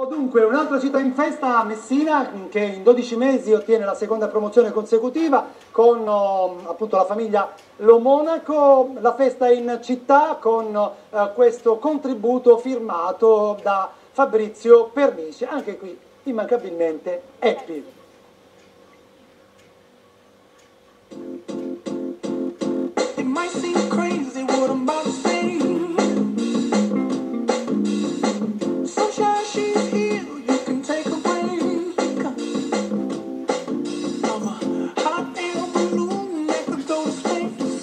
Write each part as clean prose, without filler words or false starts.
Dunque, un'altra città in festa, Messina, che in 12 mesi ottiene la seconda promozione consecutiva con appunto la famiglia Lo Monaco. La festa in città con questo contributo firmato da Fabrizio Pernici. Anche qui, immancabilmente, Happy. It might seem crazy what I'm about to say. Sunshine, she's here, you can take a break. I'm a hot air balloon that could go to space.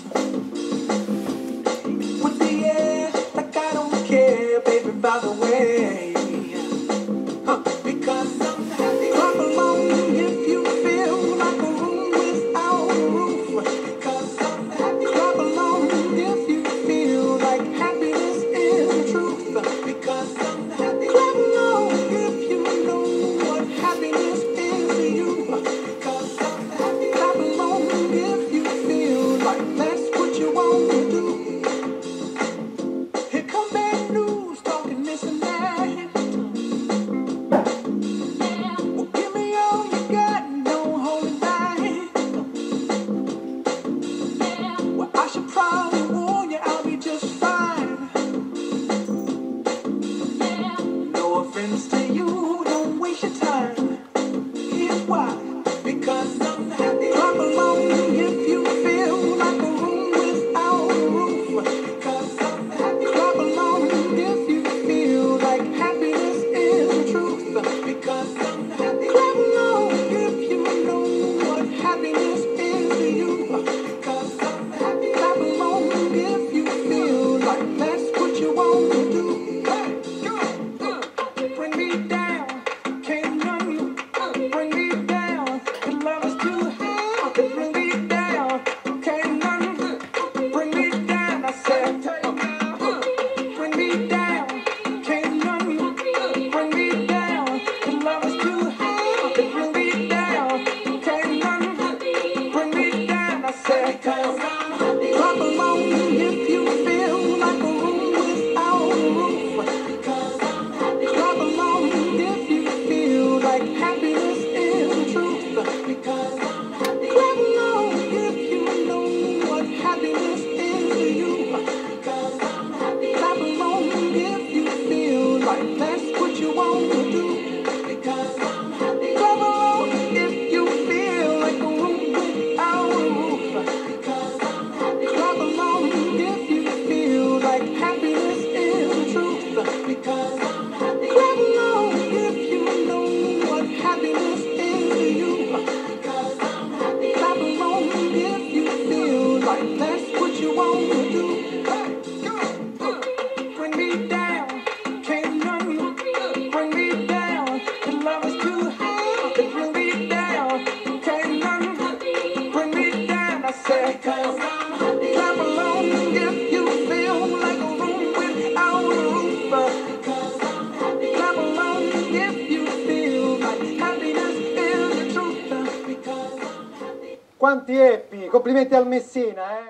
With the air, like I don't care, baby, by the way. Because I'm happy. Clap along if you feel like a room without a roof. Because I'm happy. Clap along if you feel like happiness is the truth. Because I'm happy. Clap along if you know what happiness is to you. Because I'm happy. Clap along if you feel like that's what you want to do. Here come bad news, talking this and that. Well, give me all you got and don't hold it back. Well, I should probably warn you, I'll be just fine. No offense to you, don't waste your time. Here's why. Because I'm happy. Clap along if you feel like a room without a roof. Because I'm happy. Clap along if you feel like happiness is the truth. Because I'm happy. Clap along if you know what happiness is to you. Because I'm happy. Clap along if you feel like that's what you want to do. Hey, bring me down, can't none you. Bring me down, your love is too high. Bring me down, can't none you. Bring me down, I said. Bring me down, can't none you. Bring me down, your love is too high. Bring me down, can't none you. Bring me down, I said. Clap along if you feel like a room without a roof. Clap along if you feel like happiness is the truth. Clap along if you know what happiness is to you. Clap along if you feel like that's what you want to do. Clap along if you feel like a room without a roof. Clap along if you feel like happiness is the truth. Clap along if you know what happiness is to you. Clap along if you feel like that's what you want to do. Bring me down, can't none you. Bring me down, your love is too high. Bring me down, can't none you. Bring me down, I said. Clap along if you feel like a room without a roof. Clap along if you feel like happiness is the truth. Quanti Happy, complimenti al Messina, eh?